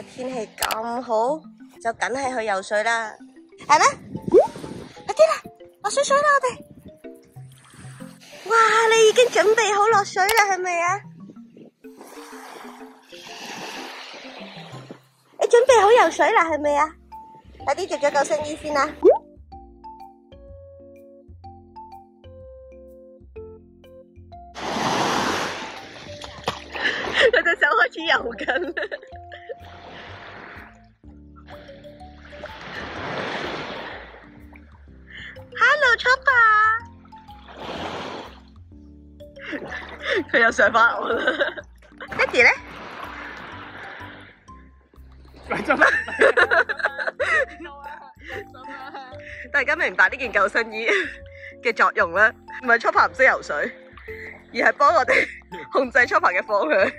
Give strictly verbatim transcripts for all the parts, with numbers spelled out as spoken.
日天氣咁好，就梗係去游水啦，係咩？快啲啦，落水水啦我哋！哇，你已經準備好落水啦，係咪啊？你準備好游水啦，係咪啊？快啲着咗救生衣先啦！佢隻手開始游緊啦。Hello Chopper， 佢又上返我啦。爹哋咧？大家明白呢件救生衣嘅作用啦，唔係 Chopper 唔識游水，而係幫我哋控制 Chopper 嘅方向。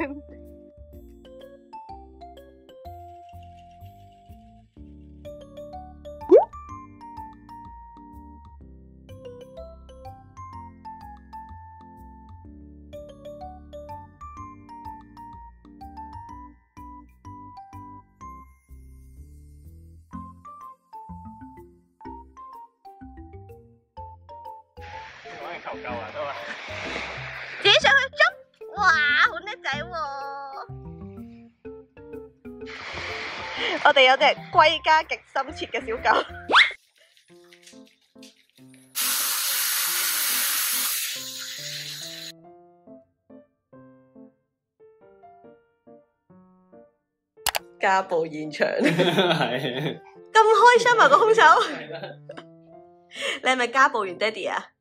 求救啊！都係自己上去捉，哇，好叻仔喎！我哋有隻歸家極深切嘅小狗，家暴現場，係咁開心啊！個兇手，你係咪家暴完爹哋啊？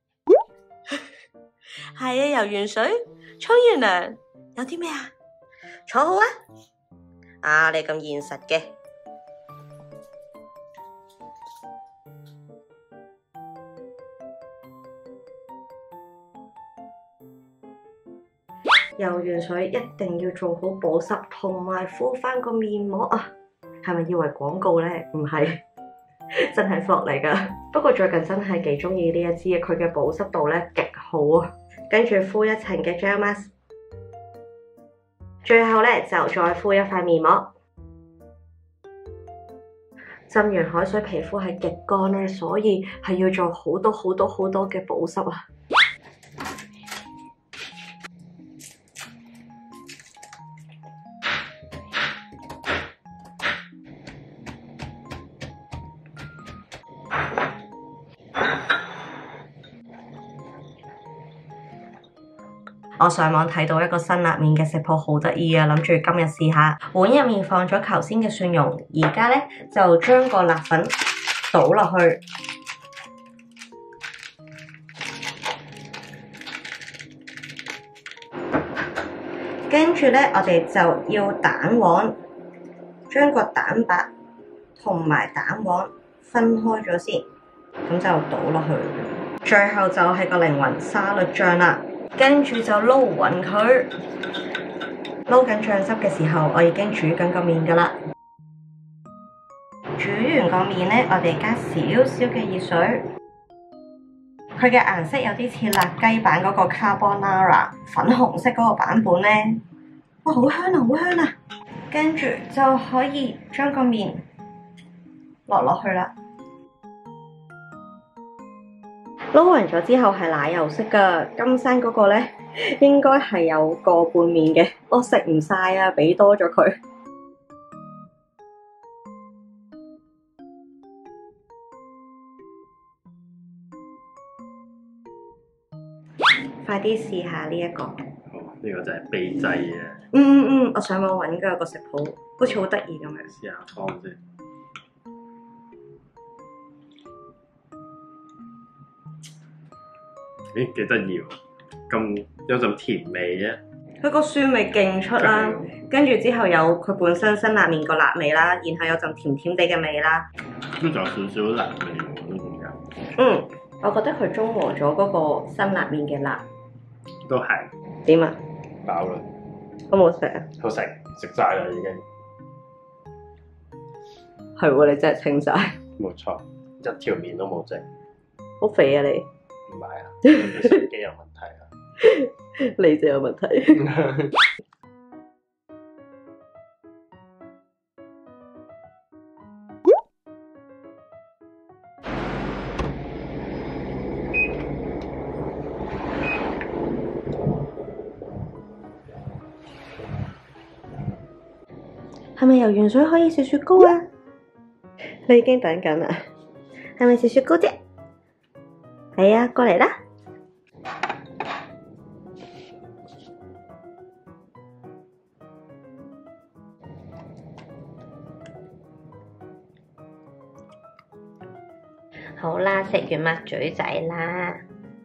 係啊，游完水，沖完涼，有啲咩啊？坐好啊！啊，你咁現實嘅。游完水一定要做好保濕，同埋敷翻個面膜啊！係咪以為廣告呢？唔係，真係 vlog 嚟噶。不過最近真係幾中意呢一支，佢嘅保濕度呢極好啊！跟住敷一層嘅 gel mask， 最後呢就再敷一塊面膜。浸完海水皮膚係極乾咧，所以係要做好多好多好多嘅保濕啊！我上網睇到一個辛辣麵嘅食譜好得意啊，諗住今日試下。碗入面放咗頭先嘅蒜蓉，而家咧就將個辣粉倒落去，跟住咧我哋就要蛋黃，將個蛋白同埋蛋黃分開咗先，咁就倒落去。最後就係個靈魂沙律醬啦。跟住就撈勻佢，撈緊醬汁嘅時候，我已經煮緊個麵噶啦。煮完個麵呢，我哋加少少嘅熱水，佢嘅顏色有啲似辣雞版嗰個 carbonara 粉紅色嗰個版本呢。哇，好香啊，好香啊！跟住就可以將個麵落落去啦。撈勻咗之後係奶油色噶，金山嗰個呢應該係有個半面嘅，我食唔晒啊，俾多咗佢。快啲試下呢一個。呢、哦呢個就係秘製嘅。嗯嗯嗯，我上網揾㗎個食譜，好似好得意咁樣。試下湯先。咦，幾得意喎！咁有陣甜味啫。佢個酸味勁出啦，跟住之後有佢本身辛辣麵個辣味啦，然後有陣甜甜地嘅味啦。都仲有少少辣味喎，都仲有。嗯，我覺得佢中和咗嗰個辛辣麵嘅辣。都係。點啊？飽啦。好唔好食啊？好食，食晒啦已經。係喎，你真係清晒。冇錯，一條麵都冇剩。好肥啊你！唔係啊，你手機有問題啊！你就有問題。 係咪游完水可以食雪糕啊？你已經等緊啦，係咪食雪糕啫？係啊，過嚟啦！好啦，食完抹嘴仔啦。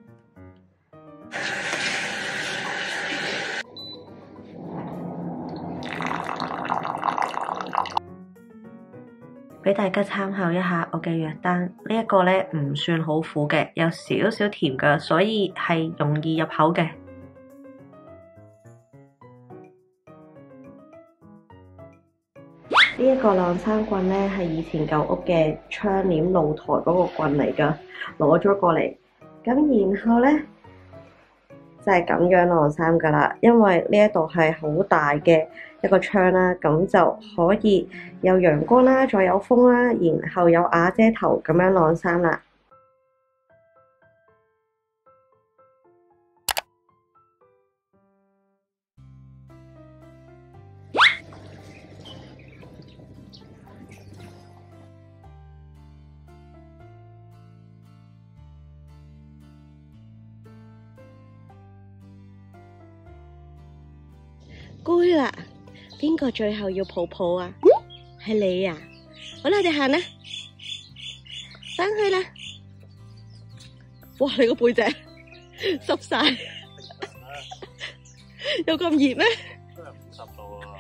俾大家參考一下我嘅藥單，呢一個咧唔算好苦嘅，有少少甜嘅，所以係容易入口嘅。呢一個晾衫棍咧係以前舊屋嘅窗簾露台嗰個棍嚟㗎，攞咗過嚟。咁然後咧就係咁樣晾衫㗎啦，因為呢一度係好大嘅一個窗啦，咁就可以有陽光啦，再有風啦，然後有瓦遮頭咁樣晾衫啦。攰啦，邊個最後要抱抱啊？係你啊！好啦，我哋行啦，返去啦。哇！你個背脊濕晒，有咁熱咩？都係五十度啊！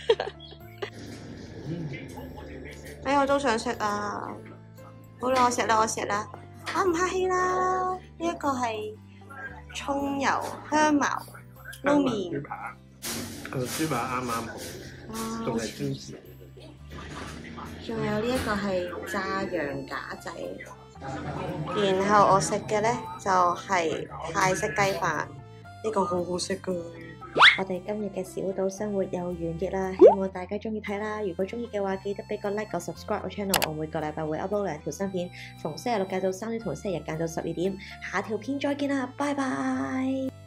哎，我都想食啊！好啦，我食啦，我食啦。啊，唔客氣啦。呢一個係葱油香茅撈麵。個豬扒啱啱好，仲係豬翅。仲有呢一個係炸羊架仔，然後我食嘅咧就係泰式雞飯，呢個好好食噶。我哋今日嘅小島生活又完結啦，希望大家中意睇啦。如果中意嘅話，記得俾個 like 個 subscribe 我 channel， 我每個禮拜會 upload 兩條新片，逢星期六晏晝三點同星期日晏晝十二點。下條片再見啦，拜拜。